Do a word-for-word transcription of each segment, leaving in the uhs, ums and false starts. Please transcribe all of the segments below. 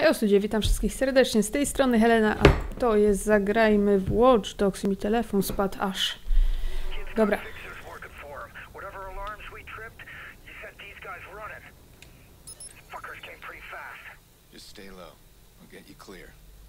Hej ludzie, witam wszystkich serdecznie, z tej strony Helena, a to jest Zagrajmy w Watch Dogs i mi telefon spadł aż. Dobra. Just stay low. I'll get you clear.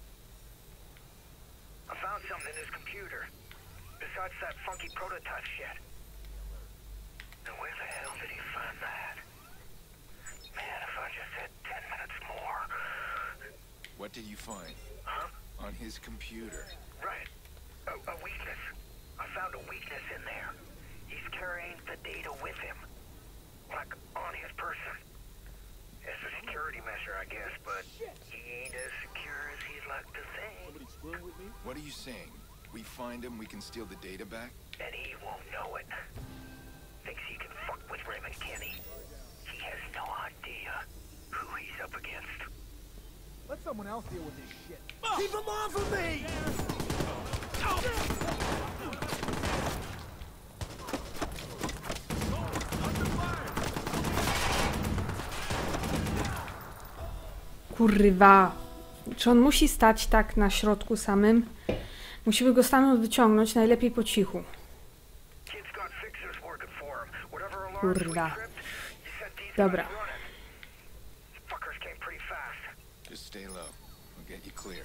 I found something in his computer. Besides that funky prototype shit. Now where the hell did he find that? Man, if I just had ten minutes more. What did you find? Huh? On his computer. Right. A, a weakness. I found a weakness in there. He's carrying the data with him. Like on his person. It's a security measure, I guess, but he ain't as secure as he'd like to think. What are you saying? We find him, we can steal the data back? And he won't know it. Thinks he can fuck with Raymond Kenny. He has no idea who he's up against. Let someone else deal with this shit. Keep him off of me! Kurwa. Czy on musi stać tak na środku samym? Musimy go stamtąd wyciągnąć, najlepiej po cichu. Kurwa. Dobra. Just stay low. I'll get you clear.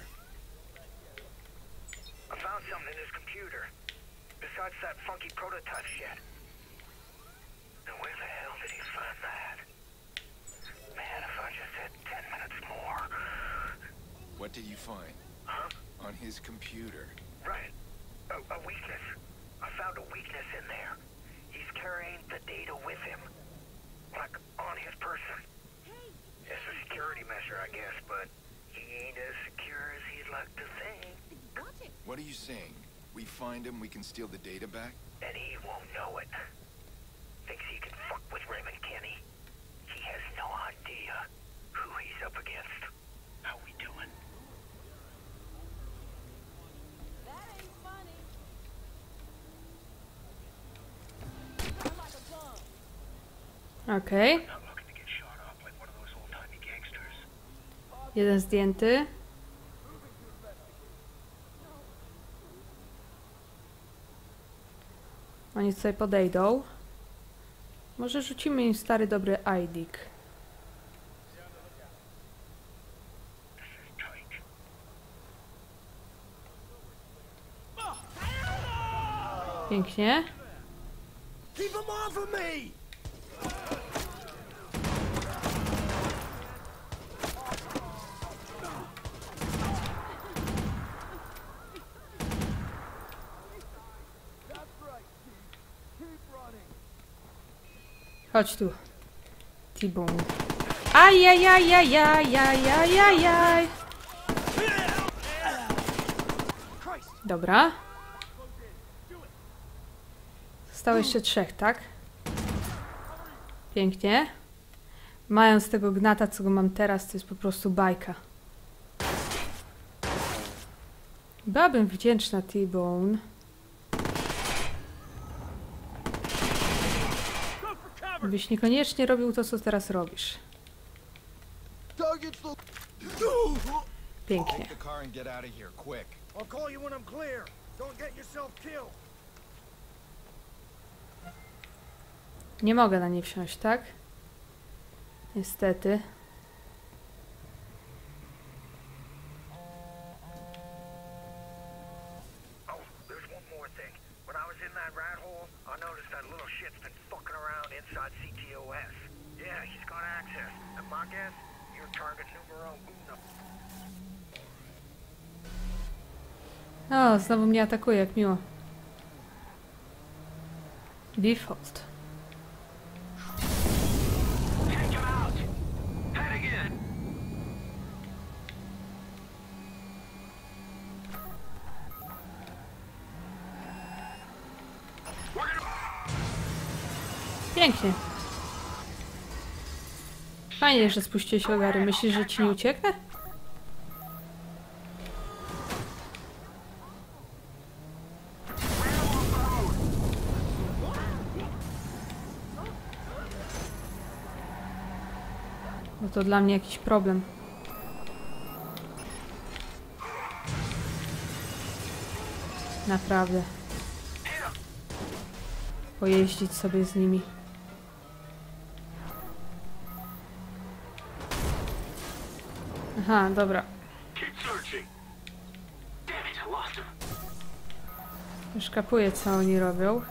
I found something in his computer. Besides that funky prototype shit. Now where the hell did he find that? Man, if I just had ten minutes more. What did you find? Huh? On his computer. Right. A, a weakness. I found a weakness in there. He's carrying the data with him. Like on his person. It's a security measure, I guess, but he ain't as secure as he'd like to think. What are you saying? We find him, we can steal the data back? And he won't know it. Thinks he can fuck with Raymond Kenny. He has no idea who he's up against. How we doing? That ain't funny. Okej. Not looking to get shot up like one of those old-timey gangsters. Jeden zdjęty. Oni tutaj podejdą. Może rzucimy im stary dobry I D K. Pięknie. Keep him off of me! Chodź tu. T-bone. Ajajajajajajajajaj. Dobra. Zostało jeszcze trzech, tak? Pięknie. Mając tego gnata, co go mam teraz, to jest po prostu bajka. Byłabym wdzięczna, T-bone. Byś niekoniecznie robił to, co teraz robisz. Pięknie. I'll call you when I'm clear. Don't get yourself killed. Nie mogę na nie wsiąść, tak? Niestety. Oh, there's one more thing. When I was in that rat hole, I noticed that little shit's been fucking around inside C T O S. Yeah, he's got access. And my guess, you're target numero uno. O, znowu mnie atakuje, jak miło. Default. Take him out! Head again! Pięknie. Fajnie, że spuściłeś ogary. Myślisz, że ci nie ucieknę? No to dla mnie jakiś problem. Naprawdę. Pojeździć sobie z nimi. Aha, dobra. Już kapuję, co oni robią.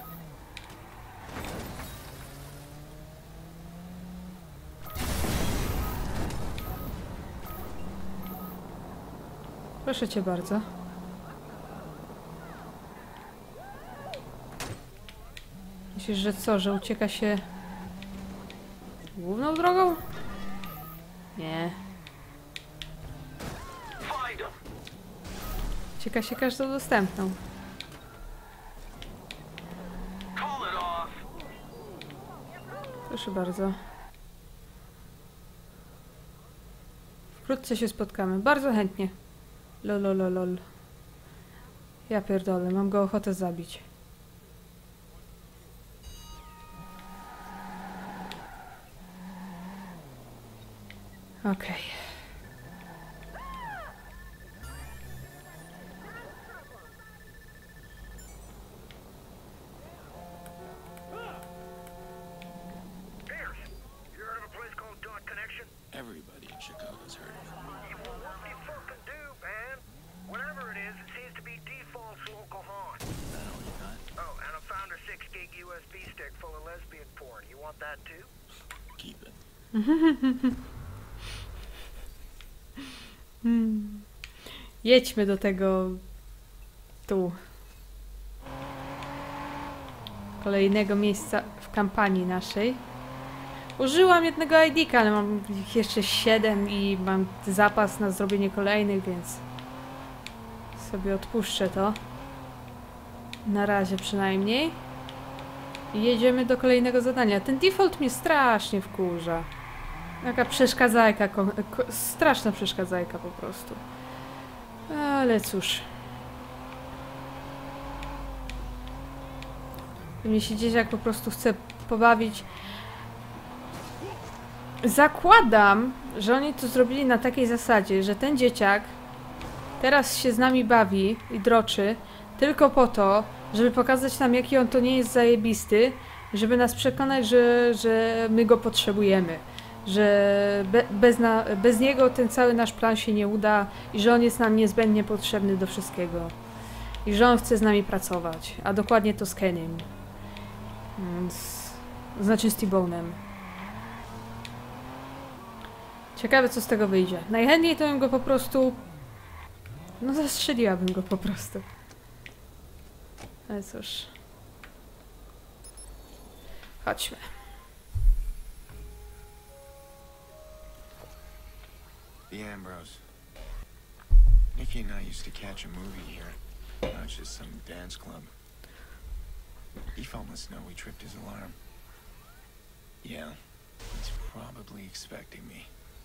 Proszę cię bardzo. Myślisz, że co, że ucieka się główną drogą? Nie. Ucieka się każdą dostępną. Proszę bardzo. Wkrótce się spotkamy. Bardzo chętnie. Lolololol. Ja pierdolę, mam go ochotę zabić. Okej. Okay. Everybody in Chicago's heard of it. Well, what do you fucking do, man? Whatever it is, it seems to be default's local haunt. No, you're not. Oh, and I found a six gig U S B stick full of lesbian porn. You want that too? Keep it. hmm. Jedźmy do tego tu. Kolejnego miejsca w kampanii naszej. Użyłam jednego I D-ka, ale mam ich jeszcze siedem i mam zapas na zrobienie kolejnych, więc sobie odpuszczę to. Na razie przynajmniej. I jedziemy do kolejnego zadania. Ten default mnie strasznie wkurza. Taka przeszkadzajka, straszna przeszkadzajka po prostu. Ale cóż. Mnie się dzieciak po prostu chce pobawić. Zakładam, że oni to zrobili na takiej zasadzie, że ten dzieciak teraz się z nami bawi i droczy tylko po to, żeby pokazać nam, jaki on to nie jest zajebisty, żeby nas przekonać, że, że my go potrzebujemy, że be, bez, na, bez niego ten cały nasz plan się nie uda i że on jest nam niezbędnie potrzebny do wszystkiego i że on chce z nami pracować, a dokładnie to z Kenym, z, znaczy z T-Bone'em. Ciekawe, co z tego wyjdzie. Najchętniej to bym go po prostu... No zastrzeliłabym go po prostu. Ale cóż. Chodźmy. The Ambrose. Nikki and I used to catch a movie here. Not just some dance club. Default must know we tripped his alarm. Yeah, he's probably expecting me.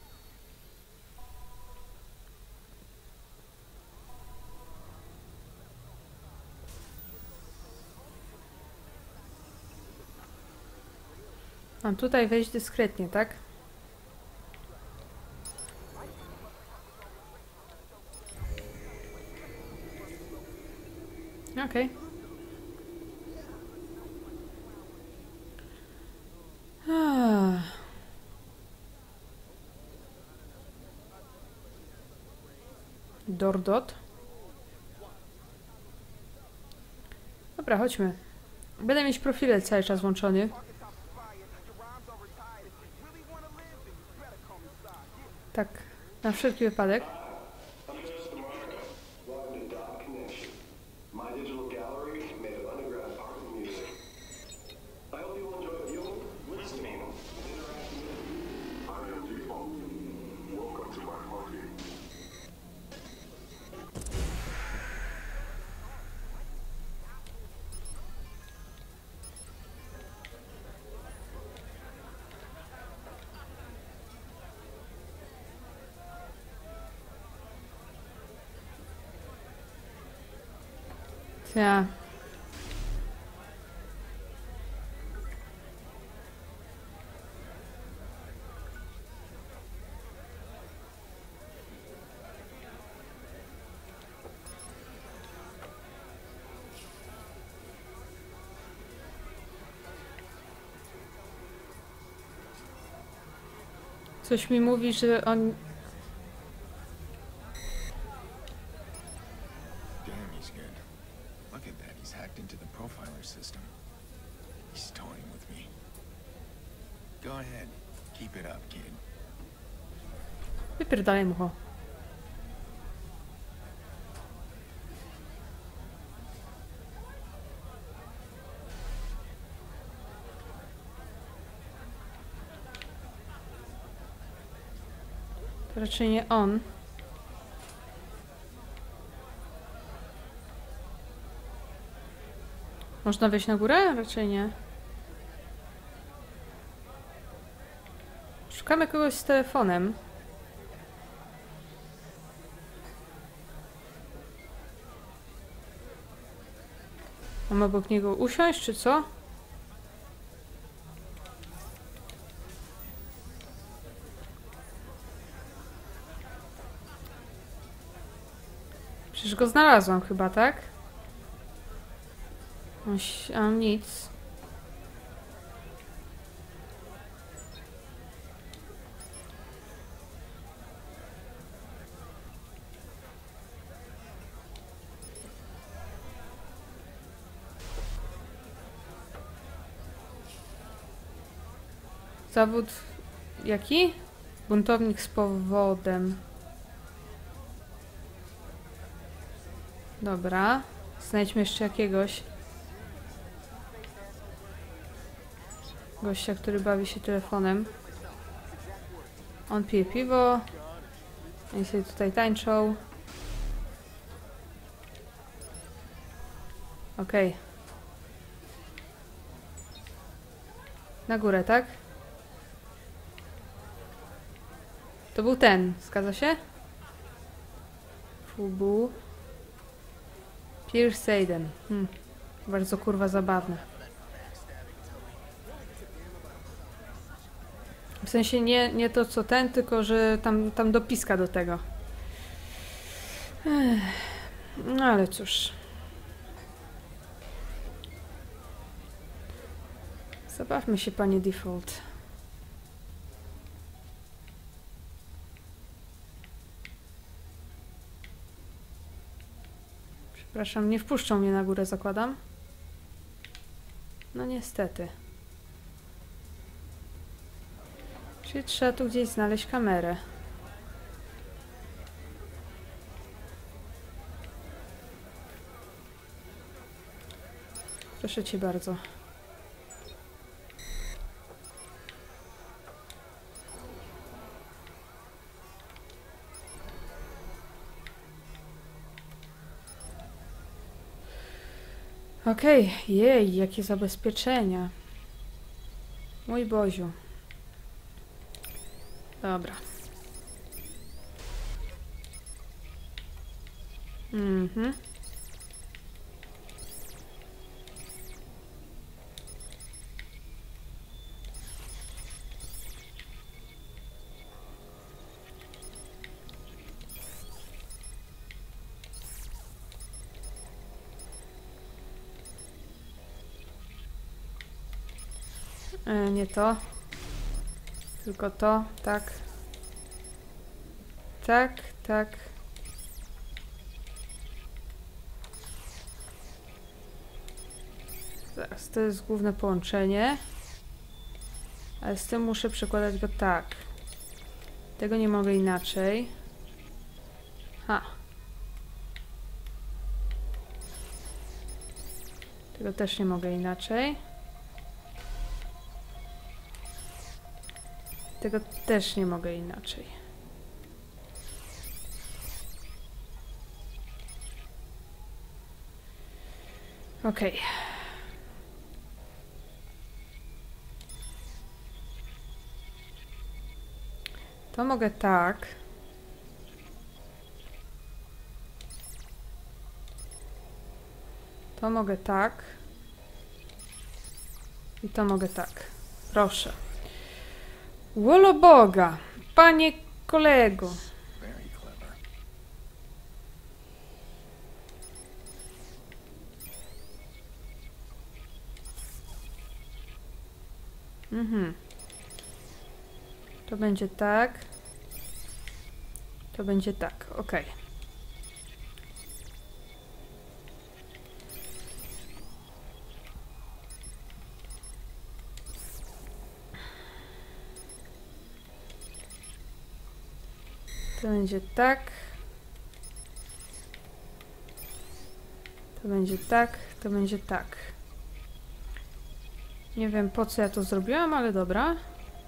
Mam tutaj wejść dyskretnie, tak? Okej. Okay. Dordot. Dobra, chodźmy. Będę mieć profil cały czas włączony. Tak, na wszelki wypadek. Ja. Coś mi mówi, że on... Damn, he's good. Look at that. He's hacked into the profiler system. He's toying with me. Go ahead. Keep it up, kid. Wypierdalaj mucho. To raczej nie on. Można wejść na górę? Raczej nie. Szukamy kogoś z telefonem. Mam obok niego usiąść, czy co? Przecież go znalazłam chyba, tak? Oś, a nic. Zawód jaki? Buntownik z powodem. Dobra. Znajdźmy jeszcze jakiegoś gościa, który bawi się telefonem. On pije piwo. Oni sobie tutaj tańczą. Okej. Okay. Na górę, tak? To był ten, zgadza się? Fubu. Pierce Aiden. Hmm. Bardzo kurwa zabawne. W sensie nie, nie to co ten, tylko że tam, tam dopiska do tego. Ech. No ale cóż. Zabawmy się, panie Default. Przepraszam, nie wpuszczą mnie na górę, zakładam. No niestety. Czyli trzeba tu gdzieś znaleźć kamerę. Proszę cię bardzo. Okej, okay. Jej, jakie zabezpieczenia. Mój Boziu. Dobra. Mhm. E, nie to. Tylko to, tak. Tak, tak. Zaraz, to jest główne połączenie. Ale z tym muszę przekładać go tak. Tego nie mogę inaczej. Ha. Tego też nie mogę inaczej. Tego też nie mogę inaczej. Okej. Okay. To mogę tak. To mogę tak. I to mogę tak. Proszę. Wolo Boga, panie kolego. Mhm. To będzie tak. To będzie tak, ok. To będzie tak. To będzie tak, to będzie tak. Nie wiem, po co ja to zrobiłam, ale dobra.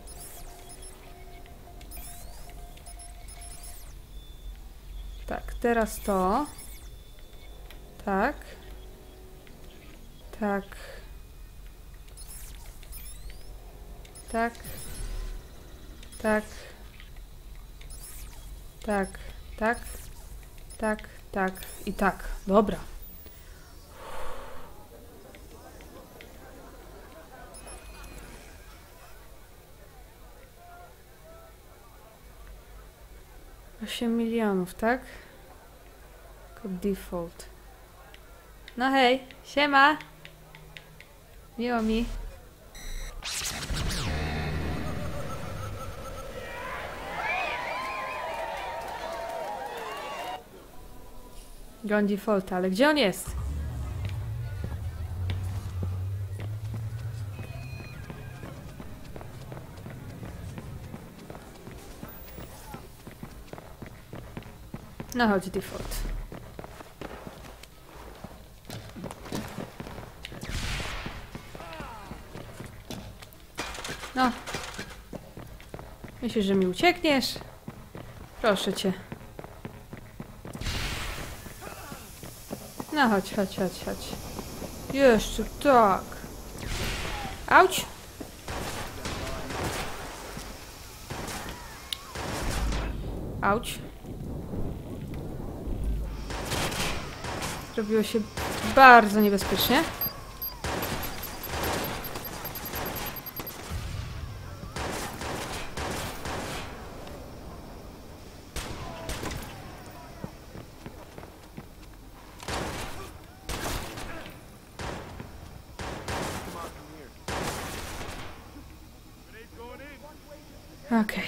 Tak, teraz to. Tak. Tak. Tak. Tak. Tak, tak. Tak, tak i tak. Dobra. osiem milionów, tak? Jako default. No hej, siema! Miło mi. Gon default, ale gdzie on jest? No chodź, default. No. Myślisz, że mi uciekniesz? Proszę cię. No chodź, chodź, chodź, chodź. Jeszcze tak. Auć! Auć. Zrobiło się bardzo niebezpiecznie. Okej. Okay.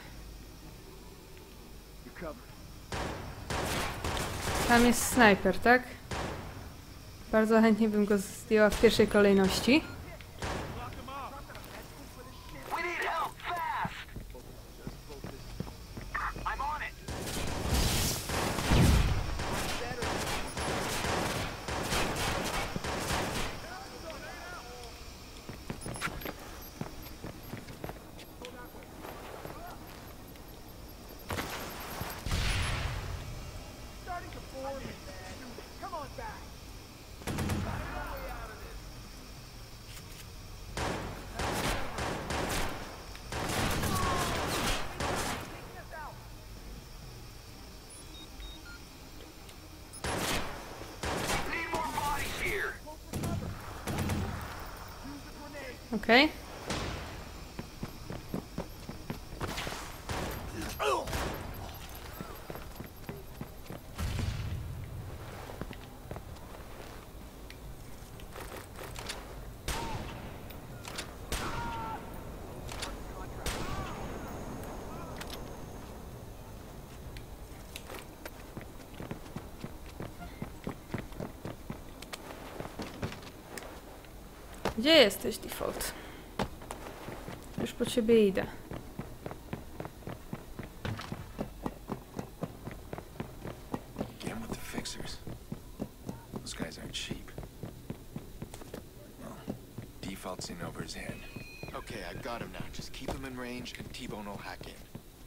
Tam jest snajper, tak? Bardzo chętnie bym go zdjęła w pierwszej kolejności. Okej. Okay. Gdzie jesteś, default? Już po ciebie idę. Again with the fixers. Those guys aren't cheap. Well, default's in over his head. Okay, I've got him now. Just keep him in range and T-Bone will hack in.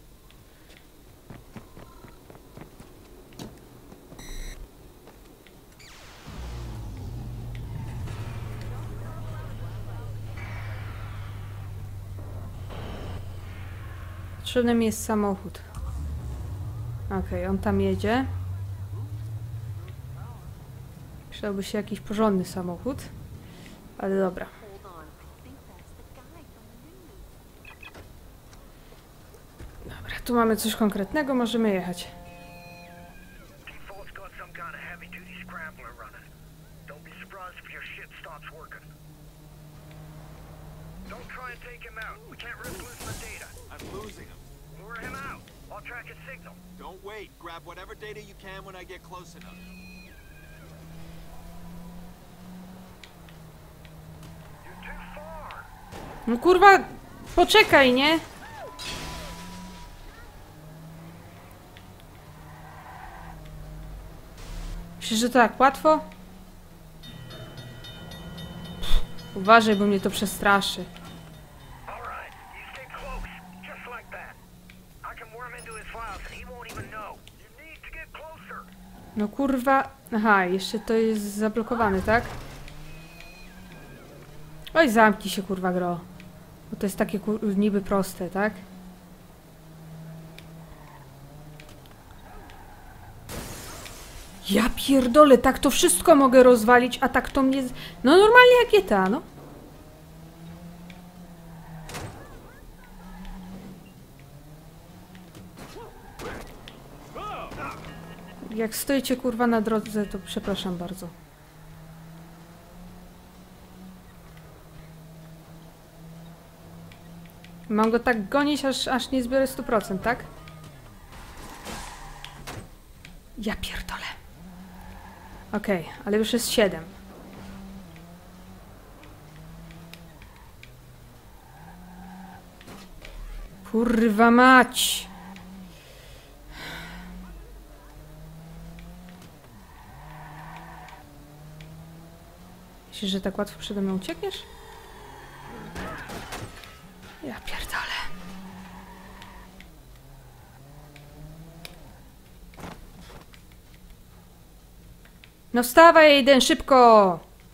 Potrzebny mi jest samochód. Okej, okay, on tam jedzie. Przydałby się jakiś porządny samochód. Ale dobra. Dobra, tu mamy coś konkretnego, możemy jechać. Don't try and take him out. We can't risk losing the data. I'm losing him. Lure him out. I'll track his signal. Don't wait. Grab whatever data you can when I get close enough. You're too far. No kurwa, poczekaj, nie? Myślisz, że to tak łatwo? Pff, uważaj, bo mnie to przestraszy. All right. You stay close. Just like that. I can worm into his files and he won't even know. You need to get closer. No kurwa... Aha, jeszcze to jest zablokowane, tak? Oj, zamknij się, kurwa, gro. Bo to jest takie kur... niby proste, tak? Ja pierdolę, tak to wszystko mogę rozwalić, a tak to mnie... z- No normalnie jak G T A, no. Jak stoicie, kurwa, na drodze, to przepraszam bardzo. Mam go tak gonić, aż, aż nie zbiorę sto procent, tak? Ja pierdolę. Okej, okay, ale już jest siedem. Kurwa mać! Myślisz, że tak łatwo przede mną uciekniesz? Ja pierdolę. No wstawaj, jeden, szybko!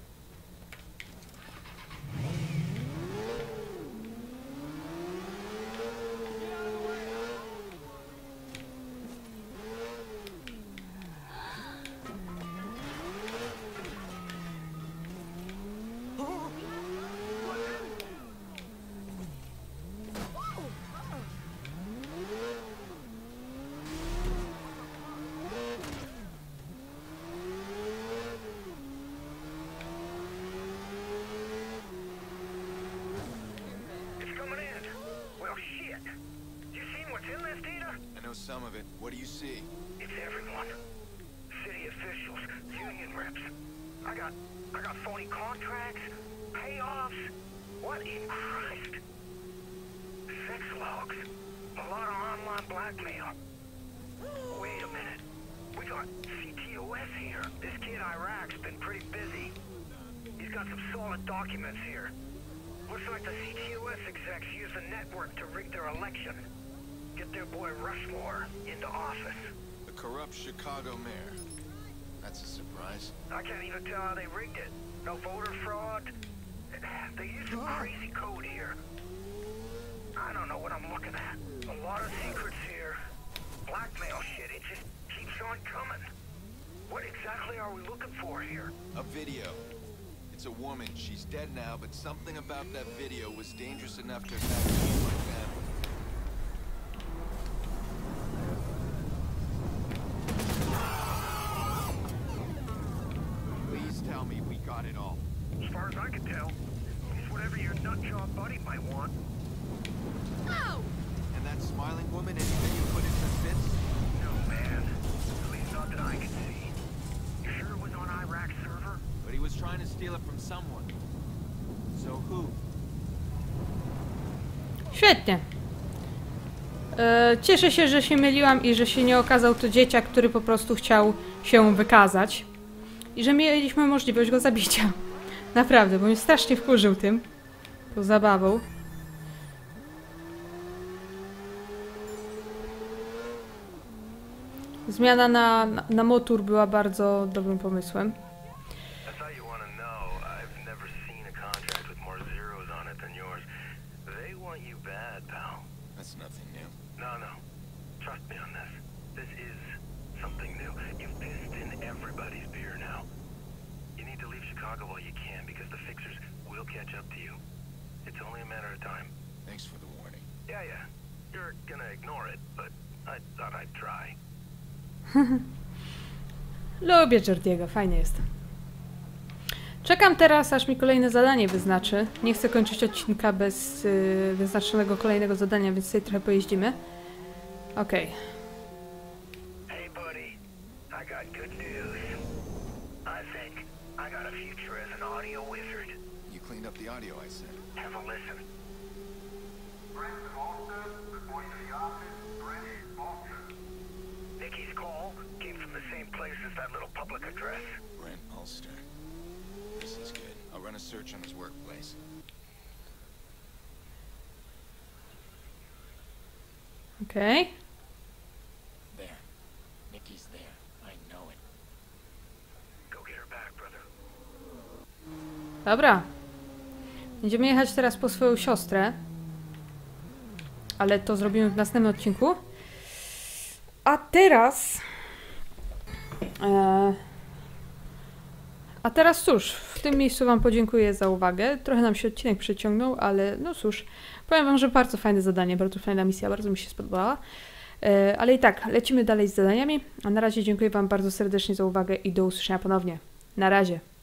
Some of it. What do you see? It's everyone. City officials, union reps. I got, I got phony contracts, payoffs. What in Christ? Sex logs. A lot of online blackmail. Wait a minute. We got C T O S here. This kid Iraq's been pretty busy. He's got some solid documents here. Looks like the C T O S execs use the network to rig their election. Get their boy Rushmore into office. The corrupt Chicago mayor. That's a surprise. I can't even tell how they rigged it. No voter fraud. They use some crazy code here. I don't know what I'm looking at. A lot of secrets here. Blackmail shit, it just keeps on coming. What exactly are we looking for here? A video. It's a woman. She's dead now, but something about that video was dangerous enough to attack people like that. Tell me we got it all. As far as I can tell, it's whatever your nutjob buddy might want. Oh! And that smiling woman, anything you put into fits? No, man. At least not that I can see. You sure it was on Iraq's server? But he was trying to steal it from someone. So who? Świetnie. E, cieszę się, że się myliłam i że się nie okazał to dzieciak, który po prostu chciał się wykazać. I że mieliśmy możliwość go zabicia. Naprawdę, bo mnie strasznie wkurzył tym. Tą zabawą. Zmiana na, na, na motor była bardzo dobrym pomysłem. That's nothing new. No, no. Trust me on this. This is something new. You've pissed in everybody's beer now. You need to leave Chicago while you can because the fixers will catch up to you. It's only a matter of time. Thanks for the warning. Yeah, yeah. You're gonna ignore it, but I thought I'd try. Lubię Jordiego, fajny jest. Czekam teraz, aż mi kolejne zadanie wyznaczy. Nie chcę kończyć odcinka bez yy, wyznaczonego kolejnego zadania, więc sobie trochę pojeździmy. Okej. Hey, buddy. I got good news. I think I got a future as an audio wizard. You cleaned up the audio I sent. Have a listen. Nikki's call came from the same place as that little public address. Brent Ulster. This is good. I'll run a search on his workplace. Okej. There. Nikki's there. I know it. Go get her back, brother. Dobra. Będziemy jechać teraz po swoją siostrę. Ale to zrobimy w następnym odcinku. A teraz... E, a teraz cóż, w tym miejscu wam podziękuję za uwagę. Trochę nam się odcinek przeciągnął, ale no cóż. Powiem wam, że bardzo fajne zadanie, bardzo fajna misja, bardzo mi się spodobała. E, ale i tak, lecimy dalej z zadaniami. A na razie dziękuję wam bardzo serdecznie za uwagę i do usłyszenia ponownie. Na razie.